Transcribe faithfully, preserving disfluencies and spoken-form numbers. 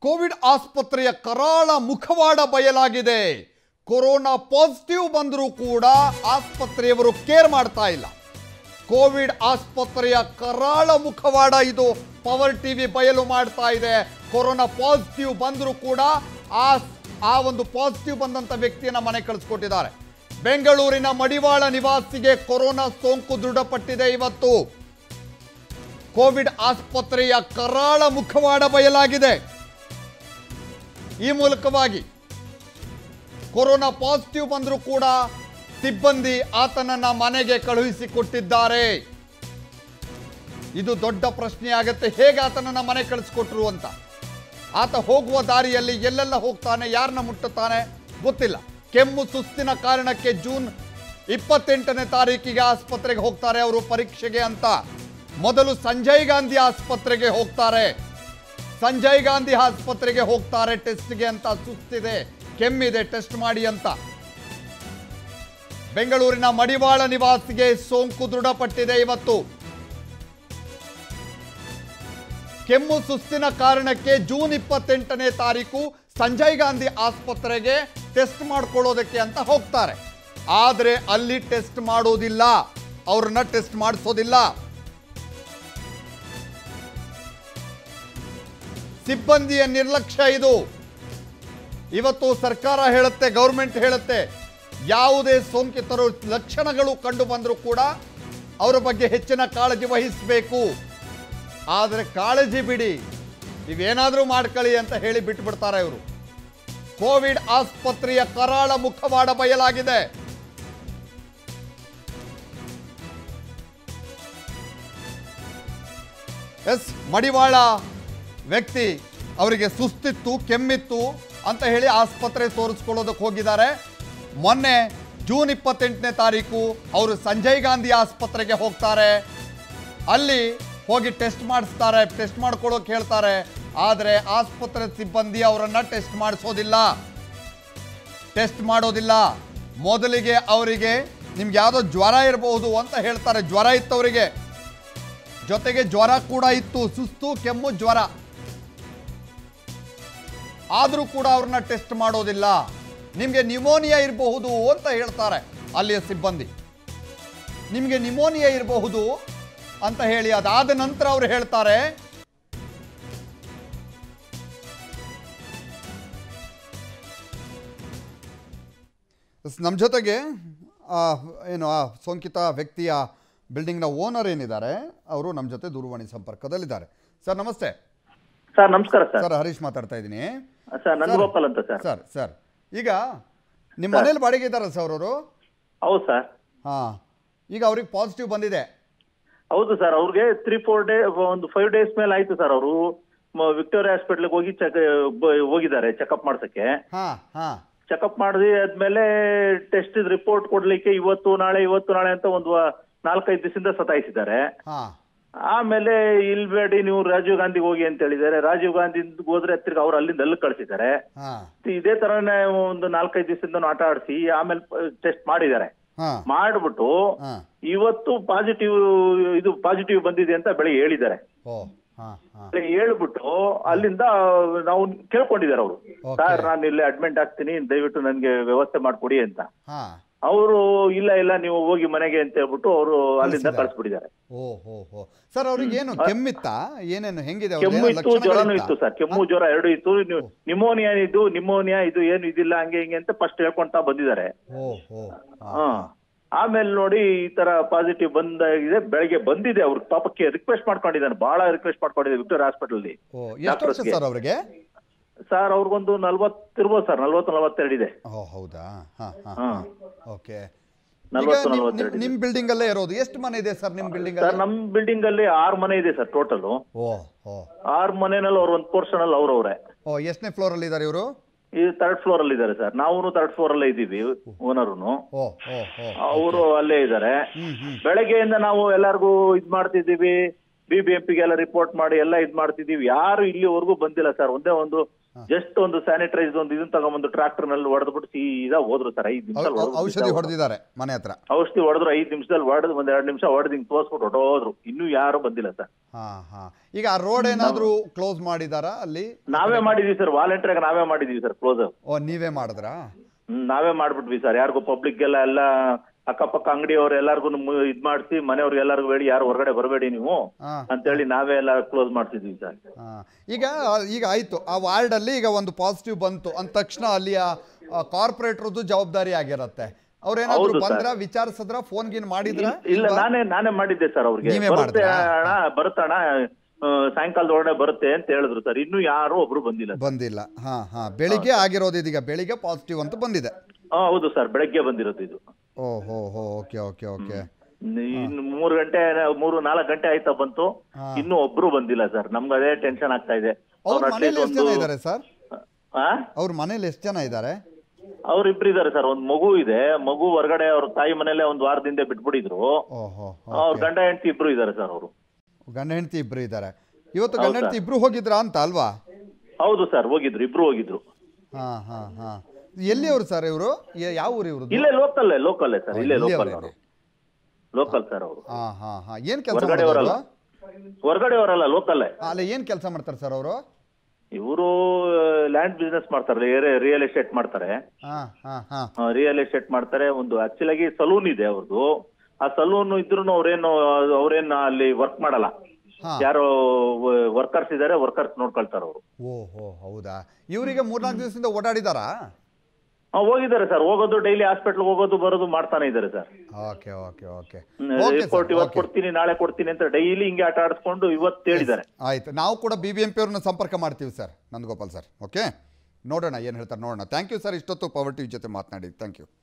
Covid ಆಸ್ಪತ್ರೆಯ ಕರಾಳ ಮುಖವಾಡ ಬಯಲಾಗಿದೆ. ಕೊರೋನಾ ಪಾಸಿಟಿವ್ ಬಂದರೂ ಕೂಡ ಆಸ್ಪತ್ರೆಯವರು ಕೇರ್ ಮಾಡ್ತಾ ಇಲ್ಲ. ಕೋವಿಡ್ ಆಸ್ಪತ್ರೆಯ ಕರಾಳ ಮುಖವಾಡ ಇದು ಪವರ್ ಟಿವಿ ಬಯಲು ಮಾಡ್ತಾ ಇದೆ. ಕೊರೋನಾ ಪಾಸಿಟಿವ್ ಬಂದರೂ ಕೂಡ ಆ ಆ ಒಂದು ಪಾಸಿಟಿವ್ ಬಂದಂತ ವ್ಯಕ್ತಿಯನ್ನ ಮನೆ ಕಳಿಸ್ಕೊಟ್ಟಿದ್ದಾರೆ. ಬೆಂಗಳೂರಿನ ಮಡಿವಾಳ ನಿವಾಸಿಗೆ ಕೊರೋನಾ ಸೋಂಕು ದೃಢಪಟ್ಟಿದೆ. ಇವತ್ತು ಕೋವಿಡ್ ಆಸ್ಪತ್ರೆಯ ಕರಾಳ ಮುಖವಾಡ ಬಯಲಾಗಿದೆ. ಈ ಮೂಲಕವಾಗಿ ಕೊರೋನಾ ಪಾಸಿಟಿವ್ ಬಂದರೂ ಕೂಡ ಸಿಬ್ಬಂದಿ ಆತನನ್ನ ಮನೆಗೆ ಕಳುಹಿಸಿಕೊಟ್ಟಿದ್ದಾರೆ. ಇದು ದೊಡ್ಡ ಪ್ರಶ್ನೆ ಆಗುತ್ತೆ, ಹೇಗೆ ಆತನನ್ನ ಮನೆ ಕಳಿಸ್ಕೊಟ್ರು ಅಂತ. ಆತ ಹೋಗುವ ದಾರಿಯಲ್ಲಿ ಎಲ್ಲೆಲ್ಲ ಹೋಗ್ತಾನೆ, ಯಾರನ್ನ ಮುಟ್ಟುತ್ತಾನೆ ಗೊತ್ತಿಲ್ಲ. ಕೆಮ್ಮು ಸುಸ್ತಿನ ಕಾರಣಕ್ಕೆ ಜೂನ್ ಇಪ್ಪತ್ತೆಂಟನೇ ತಾರೀಕಿಗೆ ಆಸ್ಪತ್ರೆಗೆ ಹೋಗ್ತಾರೆ ಅವರು ಪರೀಕ್ಷೆಗೆ ಅಂತ. ಮೊದಲು ಸಂಜಯ್ ಗಾಂಧಿ ಆಸ್ಪತ್ರೆಗೆ ಹೋಗ್ತಾರೆ. ಸಂಜಯ್ ಗಾಂಧಿ ಆಸ್ಪತ್ರೆಗೆ ಹೋಗ್ತಾರೆ ಟೆಸ್ಟ್ಗೆ ಅಂತ. ಸುಸ್ತಿದೆ, ಕೆಮ್ಮಿದೆ, ಟೆಸ್ಟ್ ಮಾಡಿ ಅಂತ. ಬೆಂಗಳೂರಿನ ಮಡಿವಾಳ ನಿವಾಸಿಗೆ ಸೋಂಕು ದೃಢಪಟ್ಟಿದೆ. ಇವತ್ತು ಕೆಮ್ಮು ಸುಸ್ತಿನ ಕಾರಣಕ್ಕೆ ಜೂನ್ ಇಪ್ಪತ್ತೆಂಟನೇ ತಾರೀಕು ಸಂಜಯ್ ಗಾಂಧಿ ಆಸ್ಪತ್ರೆಗೆ ಟೆಸ್ಟ್ ಮಾಡ್ಕೊಳ್ಳೋದಕ್ಕೆ ಅಂತ ಹೋಗ್ತಾರೆ. ಆದರೆ ಅಲ್ಲಿ ಟೆಸ್ಟ್ ಮಾಡೋದಿಲ್ಲ, ಅವ್ರನ್ನ ಟೆಸ್ಟ್ ಮಾಡಿಸೋದಿಲ್ಲ. ಸಿಬ್ಬಂದಿಯ ನಿರ್ಲಕ್ಷ್ಯ ಇದು. ಇವತ್ತು ಸರ್ಕಾರ ಹೇಳುತ್ತೆ, ಗೌರ್ಮೆಂಟ್ ಹೇಳುತ್ತೆ, ಯಾವುದೇ ಸೋಂಕಿತರು ಲಕ್ಷಣಗಳು ಕಂಡು ಬಂದರೂ ಕೂಡ ಅವರ ಬಗ್ಗೆ ಹೆಚ್ಚಿನ ಕಾಳಜಿ ವಹಿಸಬೇಕು. ಆದರೆ ಕಾಳಜಿ ಬಿಡಿ, ನೀವೇನಾದರೂ ಮಾಡ್ಕೊಳ್ಳಿ ಅಂತ ಹೇಳಿ ಬಿಟ್ಟುಬಿಡ್ತಾರೆ ಇವರು. ಕೋವಿಡ್ ಆಸ್ಪತ್ರೆಯ ಕರಾಳ ಮುಖವಾಡ ಬಯಲಾಗಿದೆ. ಎಸ್, ಮಡಿವಾಳ ವ್ಯಕ್ತಿ ಅವರಿಗೆ ಸುಸ್ತಿತ್ತು, ಕೆಮ್ಮಿತ್ತು ಅಂತ ಹೇಳಿ ಆಸ್ಪತ್ರೆ ತೋರಿಸ್ಕೊಳ್ಳೋದಕ್ಕೆ ಹೋಗಿದ್ದಾರೆ. ಮೊನ್ನೆ ಜೂನ್ ಇಪ್ಪತ್ತೆಂಟನೇ ತಾರೀಕು ಅವರು ಸಂಜಯ್ ಗಾಂಧಿ ಆಸ್ಪತ್ರೆಗೆ ಹೋಗ್ತಾರೆ. ಅಲ್ಲಿ ಹೋಗಿ ಟೆಸ್ಟ್ ಮಾಡಿಸ್ತಾರೆ, ಟೆಸ್ಟ್ ಮಾಡ್ಕೊಳ್ಳೋಕೆ ಹೇಳ್ತಾರೆ. ಆದರೆ ಆಸ್ಪತ್ರೆ ಸಿಬ್ಬಂದಿ ಅವರನ್ನ ಟೆಸ್ಟ್ ಮಾಡಿಸೋದಿಲ್ಲ, ಟೆಸ್ಟ್ ಮಾಡೋದಿಲ್ಲ. ಮೊದಲಿಗೆ ಅವರಿಗೆ ನಿಮ್ಗೆ ಯಾವುದೋ ಜ್ವರ ಇರಬಹುದು ಅಂತ ಹೇಳ್ತಾರೆ. ಜ್ವರ ಇತ್ತು ಅವರಿಗೆ, ಜೊತೆಗೆ ಜ್ವರ ಕೂಡ ಇತ್ತು, ಸುಸ್ತು, ಕೆಮ್ಮು, ಜ್ವರ. ಆದರೂ ಕೂಡ ಅವ್ರನ್ನ ಟೆಸ್ಟ್ ಮಾಡೋದಿಲ್ಲ. ನಿಮಗೆ ನ್ಯೂಮೋನಿಯಾ ಇರಬಹುದು ಅಂತ ಹೇಳ್ತಾರೆ ಅಲ್ಲಿಯ ಸಿಬ್ಬಂದಿ. ನಿಮಗೆ ನ್ಯೂಮೋನಿಯಾ ಇರಬಹುದು ಅಂತ ಹೇಳಿ ಅದಾದ ನಂತರ ಅವರು ಹೇಳ್ತಾರೆ ನಮ್ಮ ಜೊತೆಗೆ ಏನು ಆ ಸೋಂಕಿತ ವ್ಯಕ್ತಿಯ ಬಿಲ್ಡಿಂಗ್ನ ಓನರ್ ಏನಿದ್ದಾರೆ ಅವರು ನಮ್ಮ ಜೊತೆ ದೂರವಾಣಿ ಸಂಪರ್ಕದಲ್ಲಿದ್ದಾರೆ. ಸರ್ ನಮಸ್ತೆ. ಸರ್ ನಮಸ್ಕಾರ ಸರ್. ಸರ್ ಹರೀಶ್ ಮಾತಾಡ್ತಾ ಇದ್ದೀನಿ ಸರ್. ನಂದಗೋಪಾಲ್ ಅಂತ ಸರ್. ಸರ್ ಸರ್ ಈಗ ನಿಮ್ಮ ಮನೇಲಿ ಬಾಡಿಗೆ ಇದ್ದಾರ ಸರ್ ಅವರು? ಹೌದು ಸರ್. ಹಾ, ಈಗ ಅವ್ರಿಗೆ ಪಾಸಿಟಿವ್ ಬಂದಿದೆ. ಹೌದು ಸರ್. ಅವ್ರಿಗೆ ತ್ರೀ ಫೋರ್ ಡೇ ಒಂದು ಫೈವ್ ಡೇಸ್ ಮೇಲೆ ಆಯ್ತು ಸರ್. ಅವರು ವಿಕ್ಟೋರಿಯಾ ಹಾಸ್ಪಿಟಲ್ಗೆ ಹೋಗಿ ಚೆಕ್ ಹೋಗಿದ್ದಾರೆ ಚೆಕಪ್ ಮಾಡ್ಸಕ್ಕೆ. ಹಾ ಹಾ ಚೆಕಪ್ ಮಾಡಿದ ಆದ್ಮೇಲೆ ಟೆಸ್ಟ್ ರಿಪೋರ್ಟ್ ಕೊಡ್ಲಿಕ್ಕೆ ಇವತ್ತು ನಾಳೆ ಇವತ್ತು ನಾಳೆ ಅಂತ ಒಂದು ನಾಲ್ಕೈದು ದಿವಸದಿಂದ ಸತಾಯಿಸಿದ್ದಾರೆ. ಆಮೇಲೆ ಇಲ್ಲಿ ಬೇಡಿ ನೀವು ರಾಜೀವ್ ಗಾಂಧಿಗೆ ಹೋಗಿ ಅಂತ ಹೇಳಿದ್ದಾರೆ. ರಾಜೀವ್ ಗಾಂಧಿ ಹೋದ್ರೆ ತಿರ್ಗಿ ಅವ್ರು ಅಲ್ಲಿಂದ ಅಲ್ಲಿ ಕಳಿಸಿದ್ದಾರೆ. ಇದೇ ತರನೇ ಒಂದು ನಾಲ್ಕೈದು ದಿವಸದಿಂದ ಆಟ ಆಡಿಸಿ ಆಮೇಲೆ ಟೆಸ್ಟ್ ಮಾಡಿದ್ದಾರೆ. ಮಾಡ್ಬಿಟ್ಟು ಇವತ್ತು ಪಾಸಿಟಿವ್ ಇದು ಪಾಸಿಟಿವ್ ಬಂದಿದೆ ಅಂತ ಬೆಳಿಗ್ಗೆ ಹೇಳಿದ್ದಾರೆ. ಹೇಳ್ಬಿಟ್ಟು ಅಲ್ಲಿಂದ ನಾವು ಕೇಳ್ಕೊಂಡಿದ್ದಾರೆ ಅವರು, ಸರ್ ನಾನು ಇಲ್ಲಿ ಅಡ್ಮಿಟ್ ಆಗ್ತೀನಿ, ದಯವಿಟ್ಟು ನನ್ಗೆ ವ್ಯವಸ್ಥೆ ಮಾಡ್ಕೊಡಿ ಅಂತ. ಅವರು ಇಲ್ಲ ಇಲ್ಲ ನೀವು ಹೋಗಿ ಮನೆಗೆ ಅಂತ ಹೇಳ್ಬಿಟ್ಟು ಅವರು ಅಲ್ಲಿಂದ ಕಳಿಸ್ಬಿಟ್ಟಿದ್ದಾರೆ. ಸರ್ ಅವ್ರಿಗೆ ಏನು ಕೆಮ್ಮಿತ್ತಾ, ಏನೇನು ಹೆಂಗಿದೆ? ಕೆಮ್ಮು ಇತ್ತು, ಜ್ವರನೂ ಇತ್ತು ಸರ್. ಕೆಮ್ಮು ಜ್ವರ ಎರಡು ಇತ್ತು. ನಿಮೋನಿಯಾ ಇದು ನಿಮೋನಿಯಾ ಇದು ಏನು ಇದಿಲ್ಲ ಹಂಗೆ ಹಿಂಗೆ ಅಂತ ಫಸ್ಟ್ ಹೇಳ್ಕೊಂತಾ ಬಂದಿದ್ದಾರೆ. ಹಾ, ಆಮೇಲೆ ನೋಡಿ ಈ ತರ ಪಾಸಿಟಿವ್ ಬಂದಾಗಿದೆ. ಬೆಳಗ್ಗೆ ಬಂದಿದೆ. ಅವ್ರ ಪಾಪಕ್ಕೆ ರಿಕ್ವೆಸ್ಟ್ ಮಾಡ್ಕೊಂಡಿದ್ದಾನೆ, ಬಹಳ ರಿಕ್ವೆಸ್ಟ್ ಮಾಡ್ಕೊಂಡಿದ್ದೆ ವಿಕ್ಟೋರಿಯಾ ಹಾಸ್ಪಿಟಲ್ ಅಲ್ಲಿ. ಅವ್ರಿಗೆ ಸರ್ ಅವ್ರಿಗೊಂದು ನಲ್ವತ್ತಿರ್ಬೋದು ಸರ್, ನಲ್ವತ್ತು ನಲ್ವತ್ತೆರಡು ಇದೆ. ಹೌದಾ? ಓಕೆ. ನಲ್ವತ್ತು ನಲ್ವತ್ತೆರಡು. ನಿಮ್ ಬಿಲ್ಡಿಂಗ್ ಅಲ್ಲೇ ಇರೋದು? ಎಷ್ಟು ಮನೆ ಇದೆ ಸರ್ ನಿಮ್ ಬಿಲ್ಡಿಂಗ್? ಸರ್ ನಮ್ ಬಿಲ್ಡಿಂಗ್ ಅಲ್ಲಿ ಆರು ಮನೆ ಇದೆ ಸರ್ ಟೋಟಲ್. ಆರು ಮನೆಯಲ್ಲಿ ಅವ್ರ ಒಂದು ಪೋರ್ಷನ್ ಅಲ್ಲಿ ಅವ್ರವ್ರೆ. ಎಷ್ಟನೇ ಫ್ಲೋರ್ ಅಲ್ಲಿ ಇದಾರೆ ಇವರು? ಈ ಥರ್ಡ್ ಫ್ಲೋರ್ ಅಲ್ಲಿ ಇದ್ದಾರೆ ಸರ್. ನಾವು ಥರ್ಡ್ ಫ್ಲೋರ್ ಅಲ್ಲೇ ಇದ್ದೀವಿ. ಓನರ್ನು ಅವರು ಅಲ್ಲೇ ಇದ್ದಾರೆ. ಬೆಳಗ್ಗೆಯಿಂದ ನಾವು ಎಲ್ಲರಿಗೂ ಇದ್ ಮಾಡ್ತಿದ್ದೀವಿ, ಬಿ ಬಿ ಎಂ ಪಿಗೆ ಎಲ್ಲ ರಿಪೋರ್ಟ್ ಮಾಡಿ ಎಲ್ಲ ಇದ್ ಮಾಡ್ತಿದ್ದೀವಿ. ಯಾರು ಇಲ್ಲಿವರೆಗೂ ಬಂದಿಲ್ಲ ಸರ್. ಒಂದೇ ಒಂದು ಜಸ್ಟ್ ಒಂದು ಸ್ಯಾನಿಟೈಸ್ ಒಂದು ಇದನ್ನ ತಗೊಂಡ್ಬಂದು ಟ್ರಾಕ್ಟರ್ ನಲ್ಲಿ ಹೊಡೆದ್ಬಿಟ್ಟು ಸೀದಾ ಹೋದ್ರು ಸರ್. ಐದು ನಿಮಿಷ ಔಷಧಿ ಹೊಡೆದಿದ್ದಾರೆ ಮನೆ ಹತ್ರ. ಔಷಧಿ ಹೊಡೆದ್ರು ಐದು ನಿಮಿಷದಲ್ಲಿ ಹೊಡೆದು ಒಂದ್ ಎರಡು ನಿಮಿಷ ಹೊಡೆದು ಹಿಂಗ್ ತೋರ್ಸ್ಬಿಟ್ಟು ಹೊಟ್ಟೋದ್ರು. ಇನ್ನೂ ಯಾರು ಬಂದಿಲ್ಲ ಸರ್. ಹಾ ಹಾ ಈಗ ಆ ರೋಡ್ ಏನಾದ್ರು ಕ್ಲೋಸ್ ಮಾಡಿದಾರಾ ಅಲ್ಲಿ? ನಾವೇ ಮಾಡಿದೀವಿ ಸರ್, ವಾಲಂಟಿಯರ್ ನಾವೇ ಮಾಡಿದೀವಿ ಸರ್ ಕ್ಲೋಸ್. ಓ ನೀವೇ ಮಾಡಿದ್ರಾ? ನಾವೇ ಮಾಡ್ಬಿಟ್ವಿ ಸರ್. ಯಾರಿಗೂ ಪಬ್ಲಿಕ್ ಎಲ್ಲ ಎಲ್ಲ ಅಕ್ಕಪಕ್ಕ ಅಂಗಡಿಯವ್ರು ಎಲ್ಲಾರ್ಗು ಇದ್ ಮಾಡಿಸಿ ಮನೆಯವ್ರಿಗೆ ಎಲ್ಲಾರ್ಗು ಹೇಳಿ ಯಾರು ಹೊರಗಡೆ ಬರಬೇಡಿ ನೀವು ಅಂತೇಳಿ ನಾವೇ ಎಲ್ಲ ಕ್ಲೋಸ್ ಮಾಡ್ತಿದ್ವಿ ಸರ್. ಈಗ ಈಗ ಆಯ್ತು ಆ ವಾರ್ಡ್ ಅಲ್ಲಿ ಈಗ ಒಂದು ಪಾಸಿಟಿವ್ ಬಂತು ಅಂದ ತಕ್ಷಣ ಅಲ್ಲಿಯ ಕಾರ್ಪೊರೇಟರ್ದು ಜವಾಬ್ದಾರಿ ಆಗಿರತ್ತೆ. ಅವ್ರೇನಾದ್ರು ಬಂದ್ರ ವಿಚಾರಿಸಿದ್ರ ಫೋನ್ ಗಿನ್ ಮಾಡಿದ್ರ? ಇಲ್ಲ ನಾನೇ ನಾನೇ ಮಾಡಿದ್ದೆ ಸರ್. ಅವ್ರಿಗೆ ಬರುತ್ತೆ ಅಣ್ಣ ಬರುತ್ತಣ್ಣ ಸಾಯಂಕಾಲದೊಳಗಡೆ ಬರುತ್ತೆ ಅಂತ ಹೇಳಿದ್ರು ಸರ್. ಇನ್ನು ಯಾರು ಒಬ್ರು ಬಂದಿಲ್ಲ ಬಂದಿಲ್ಲ. ಹಾ ಹಾ ಬೆಳಿಗ್ಗೆ ಆಗಿರೋದು ಇದೀಗ ಬೆಳಿಗ್ಗೆ ಪಾಸಿಟಿವ್ ಅಂತ ಬಂದಿದೆ. ಹೌದು ಸರ್, ಬೆಳಗ್ಗೆ ಬಂದಿರೋದು ಇದು. ಓ ಹೋ ಹೋ ಓಕೆ ಓಕೆ ಓಕೆ. ಇನ್ನು ಮೂರು ಗಂಟೆ ಮೂರು ನಾಲ್ಕು ಗಂಟೆ ಆಯ್ತಾ ಬಂತು, ಇನ್ನು ಒಬ್ರು ಬಂದಿಲ್ಲ ಸರ್. ನಮ್ಗೆ ಅದೇ ಟೆನ್ಷನ್ ಆಗ್ತಾ ಇದೆ. ಅವ್ರ ಮನೇಲಿ ಎಷ್ಟು ಜನ ಇದ್ದಾರೆ ಸರ್? ಅವ್ರ ಮನೇಲಿ ಎಷ್ಟು ಜನ ಇದ್ದಾರೆ? ಅವ್ರಿಬ್ರು ಇದಾರೆ ಸರ್. ಒಂದ್ ಮಗು ಇದೆ. ಮಗು ಹೊರಗಡೆ ಅವ್ರ ತಾಯಿ ಮನೇಲೆ ಒಂದ್ ವಾರದಿಂದ ಬಿಟ್ಬಿಟ್ಟಿದ್ರು. ಅವ್ರ ಗಂಡ ಹೆಂಡತಿ ಇಬ್ರು ಇದಾರೆ ಸರ್. ಅವರು ಗಂಡ ಹೆಂಡತಿ ಇಬ್ರು ಇದಾರೆ. ಇವತ್ತು ಗಂಡ ಹೆಂಡತಿ ಇಬ್ರು ಹೋಗಿದ್ರ ಅಂತ ಅಲ್ವಾ? ಹೌದು ಸರ್, ಹೋಗಿದ್ರು, ಇಬ್ರು ಹೋಗಿದ್ರು. ಹಾ ಹಾ ಹಾ ಎಲ್ಲಿ ಅವರು ಸರ್? ಇವರು ಯಾವ ಊರು ಇವರು? ಇಲ್ಲೇ ಲೋಕಲ್ ಲೋಕಲ್ ಸರ್. ಇಲ್ಲೇ ಲೋಕಲ್ ಲೋಕಲ್ ಸರ್ ಅವರು. ಹಾ ಹಾ ಹಾ ಏನ್ ಕೆಲಸ ಹೊರಗಡೆ ಅವರಲ್ಲ, ಹೊರಗಡೆ ಅವರಲ್ಲ, ಲೋಕಲ್. ಅಲ್ಲ ಏನ್ ಕೆಲಸ ಮಾಡ್ತಾರೆ ಸರ್ ಅವರು? ಇವರು ಲ್ಯಾಂಡ್ ಬಿಸ್ನೆಸ್ ಮಾಡ್ತಾರೆ, ರಿಯಲ್ ಎಸ್ಟೇಟ್ ಮಾಡ್ತಾರೆ. ರಿಯಲ್ ಎಸ್ಟೇಟ್ ಮಾಡ್ತಾರೆ. ಒಂದು ಆಕ್ಚುಲ್ ಆಗಿ ಸಲೂನ್ ಇದೆ ಅವ್ರದ್ದು. ಆ ಸಲೂನ್ ಇದ್ರು ಅವ್ರೇನು ಅವ್ರೇನು ಅಲ್ಲಿ ವರ್ಕ್ ಮಾಡಲ್ಲ. ಯಾರು ವರ್ಕರ್ಸ್ ಇದಾರೆ, ವರ್ಕರ್ಸ್ ನೋಡ್ಕೊಳ್ತಾರ ಅವರು. ಓಹೋ ಹೌದಾ. ಇವರಿಗೆ ಮೂರ್ನಾಲ್ಕು ದಿವಸದಿಂದ ಓಡಾಡಿದಾರಾ? ಹೋಗಿದ್ದಾರೆ ಸರ್. ಹೋಗೋದು ಡೈಲಿ ಹಾಸ್ಪಿಟಲ್ ಹೋಗೋದು ಬರೋದು ಮಾಡ್ತಾನೆ ಇದ್ದಾರೆ sir. Okay okay okay. Report ಇವತ್ತು ಕೊಡ್ತೀನಿ ನಾಳೆ ಕೊಡ್ತೀನಿ ಅಂತ ಡೈಲಿ ಹಿಂಗೆ ಆಟ ಆಡಿಸ್ಕೊಂಡು ಇವತ್ತು ಹೇಳಿದ್ದಾರೆ. ಆಯ್ತು, ನಾವು ಕೂಡ ಬಿ ಬಿ ಎಂ ಪಿ ಅವ್ರನ್ನ ಸಂಪರ್ಕ ಮಾಡ್ತೀವಿ ಸರ್, ನಂದಗೋಪಾಲ್ ಸರ್. ಓಕೆ, ನೋಡೋಣ ಏನು ಹೇಳ್ತಾರೆ, ನೋಡೋಣ. ಥ್ಯಾಂಕ್ ಯು ಸರ್, ಇಷ್ಟೊತ್ತು ಪವರ್ ಟಿವಿ ಜೊತೆ ಮಾತನಾಡಿ. Thank you.